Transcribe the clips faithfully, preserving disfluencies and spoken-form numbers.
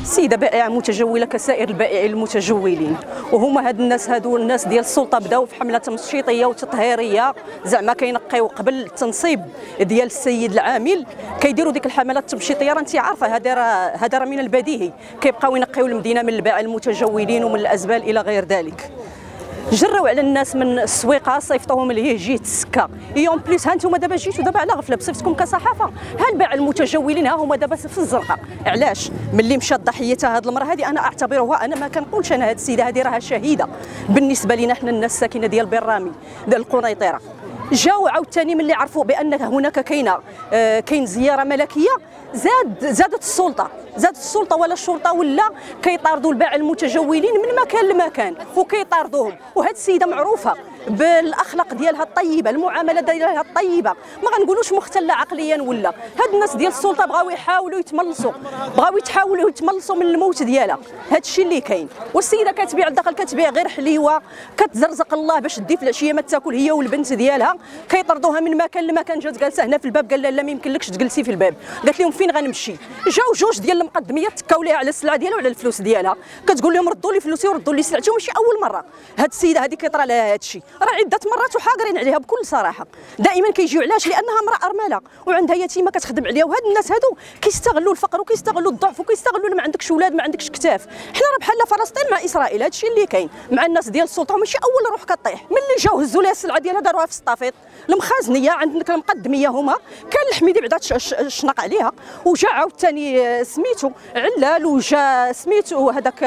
سيده بائعه متجوله كسائر البائعين المتجولين، وهما هاد الناس هادو الناس ديال السلطه بداو في حمله تمشيطيه وتطهيريه، زعما كينقيو قبل التنصيب ديال السيد العامل كيديروا ديك الحملات التمشيطيه. راه انت عارفه هذا راه هذا راه من البديهي، كيبقاو ينقيو المدينه من البائع المتجولين ومن الازبال الى غير ذلك. جراو على الناس من السويقه، صيفطوهم لهيه جيت السكه، ايون بليس ها انتم دابا جيتوا دابا على غفله بصفتكم كصحافه، ها الباع المتجولين ها هما دابا في الزرقاء. علاش؟ ملي مشات ضحيتها هذه المراه هذه، انا اعتبرها، انا ما كنقولش انا هذه السيده هذه راها شهيده بالنسبه لنا حنا الناس الساكنه ديال بيرامي ديال القنيطره. جاو عاوتاني ملي عرفوا بان هناك كاينه آه كاين زياره ملكيه، زاد زادت السلطه زادت السلطه ولا الشرطه ولا كيطاردوا الباع المتجولين من مكان لمكان وكيطاردوهم. وهاد السيده معروفه بالاخلاق ديالها الطيبه، المعامله ديالها الطيبه، ما غنقولوش مختله عقليا ولا. هاد الناس ديال السلطه بغاو يحاولوا يتملصوا، بغاو يحاولوا يتملصوا من الموت ديالها. هاد الشيء اللي كاين. والسيده كتبيع الداخل، كتبيع غير حليوه، كتزرزق الله باش تدي في العشيه ما تاكل هي والبنت ديالها. كيطردوها من مكان لمكان. جات جالسه هنا في الباب، قال لها لا ما يمكنلكش تجلسي في الباب. قالت لهم فين غنمشي؟ جاو جوج ديال المقدميات تكاو ليها على السلعه ديالها وعلى الفلوس ديالها، كتقول لهم ردوا لي فلوسي وردوا لي سلعتي. وماشي اول مره هاد السيده هذه كيطرى لها هاد الشيء، راه عده مرات وحاضرين عليها بكل صراحه. دائما كيجيو علاش؟ لانها امراه ارمله وعندها يتيمه كتخدم عليها. وهاد الناس هادو كيستغلوا الفقر وكيستغلوا الضعف وكيستغلوا ما عندكش ولاد ما عندكش كتاف. حنا راه بحال فلسطين مع اسرائيل، هاد الشيء اللي كاين مع الناس ديال السلطه. وماشي اول روح كطيح. ملي جاو هزوا لها السلعه ديالها داروها في السطافيط. المخازنيه عندك المقدميه هما كان الحميدي بعدا شنق عليها، وجا عاوتاني سميتو علال، وجا سميتو هذاك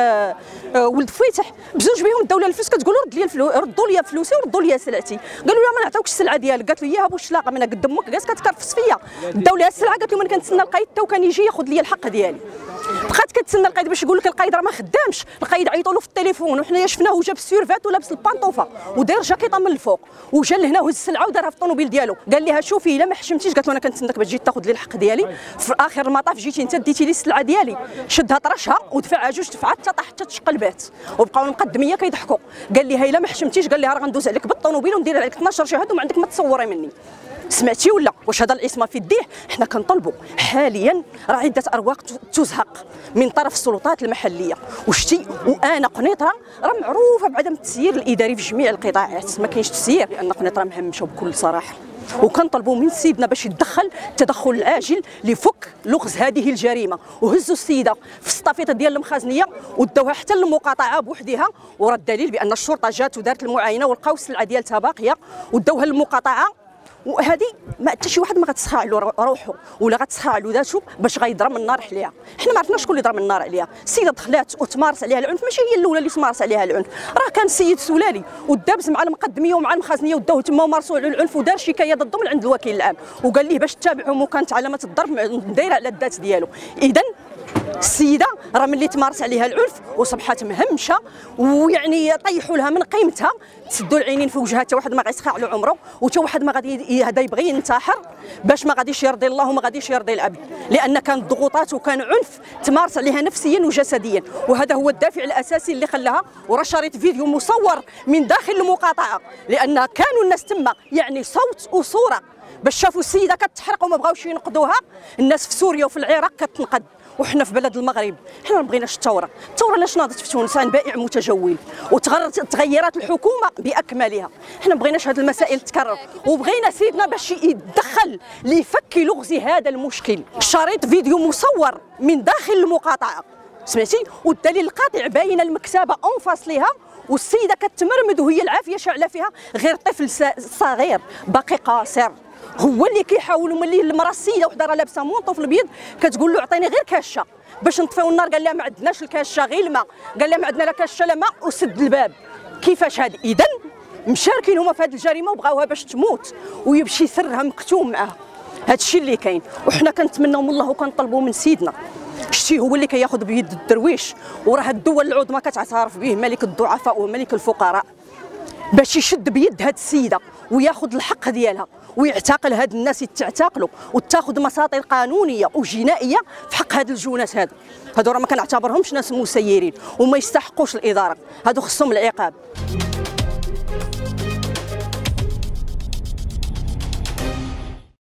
ولد فويتح بزوج بهم الدوله الفلوس. كتقول رد لي الفلوس، ردوا لي فلوسي وردوا لي سلعتي. قالوا لها ما نعطيوكش السلعه ديالك. قالت له ياها بوش لاقه من قد امك، جالس كتكرفس فيا. داو لها السلعه، قالت له من كنتسنى القايد حتى وكان يجي ياخذ لي الحق ديالي. بقات كتسنى القايد باش يقول لك القايد راه ما خدامش. القايد عيطوا له في التليفون وحنايا شفناه جاب السيرفات ولابس البانطوفه وداير جاكيطه من الفوق، وجا لهنا وهز السلعه ودارها في الطوموبيل ديالو. قال لها شوفي الا ما حشمتيش، قالت له انا كنتسناك باش تجي تاخذ لي الحق ديالي. في اخر المطاف جيتي انت ديتي لي السلعه ديالي، شدها طرشها ودفعها جوج دفعات حتى طاحت حتى تشقلبات. وبقاو المقدميه كيضحكوا. قال لها الا ما حشمتيش، قال لها راه غندوز عليك بالطوموبيل وندير عليك اثناش شهاده وما عندك ما تصوري مني. سمعتي ولا واش هذا العصمه في يديه؟ حنا كنطلبوا حاليا راه عده ارواق تزهق من طرف السلطات المحليه وشتي. وانا قنيطره راه معروفه بعدم التسيير الاداري في جميع القطاعات، ما كاينش تسيير لان قنيطره مهمشه بكل صراحه. وكنطلبوا من سيدنا باش يتدخل تدخل عاجل لفك لغز هذه الجريمه. وهزوا السيده في السطافيطه ديال المخازنيه وداوها حتى للمقاطعه بوحدها، وراه الدليل بان الشرطه جات ودارت المعاينه ولقاو السلعه ديالتها باقيه وداوها للمقاطعه. وهذه ما حتى شي واحد ما غتسخى له روحه ولا غتسخى له ذاته باش غيضرب النار عليها. حنا ما عرفناش شكون اللي ضرب النار عليها. السيده دخلات وتمارس عليها العنف، ماشي هي الاولى اللي تمارس عليها العنف، راه كان السيد سلالي ودابز مع المقدميه ومع المخازنيه وداوه تما ومارسوا على العنف ودار شكايه ضدهم عند الوكيل العام وقال ليه باش تتابعهم، وكانت علامه الضرب دايره على الذات ديالو. اذا السيده راه ملي تمارس عليها العنف وصبحات مهمشه ويعني طيحوا لها من قيمتها، تسدوا العينين في وجهها، حتى واحد ما غيسخى على عمره وحتى واحد ما غادي هذا يبغي ينتحر باش ما غاديش يرضي الله وما غاديش يرضي العبد، لان كانت ضغوطات وكان عنف تمارس عليها نفسيا وجسديا. وهذا هو الدافع الاساسي اللي خلاها. وراه شريط فيديو مصور من داخل المقاطعه، لان كانوا الناس تما يعني صوت وصوره باش شافوا السيده كتحرق وما بغاوش ينقذوها. الناس في سوريا وفي العراق كتنقذ، وحنا في بلد المغرب حنا ما بغيناش الثوره. الثوره لاش ناضت في تونس عن بائع متجول وتغيرت الحكومه باكملها. حنا ما بغيناش هذه المسائل تتكرر، وبغينا سيدنا باش يتدخل لفك لغز هذا المشكل. شريط فيديو مصور من داخل المقاطعه، سمعتي؟ والدليل القاطع باين المكتبه انفاس ليها، والسيده كتمرمد وهي العافيه شاعله فيها، غير طفل صغير باقي قاصر هو اللي كيحاول. ملي المراه السيده وحده راه لابسه مونطو في البيض كتقول له عطيني غير كاشه باش نطفيو النار، قال لها ما عندناش الكاشه غير الماء، قال لها ما عندنا لا كاشه لا ماء وسد الباب. كيفاش هذا؟ اذا مشاركين هما في هذه الجريمه وبغاوها باش تموت ويمشي سرها مكتوم معاها. هذا الشيء اللي كاين، وحنا كنتمناو من الله وكنطلبوا من سيدنا شتي هو اللي كياخذ بيد الدرويش، وراه الدول العظمى كتعترف به ملك الضعفاء وملك الفقراء، باش يشد بيد هاد السيده وياخذ الحق ديالها ويعتقل هاد الناس يتعتقلوا وتاخذ مساطر قانونيه وجنائيه في حق هاد الجونات. هادو هادو راه ما كنعتبرهمش ناس مسيرين وما يستحقوش الاداره، هادو خصهم العقاب.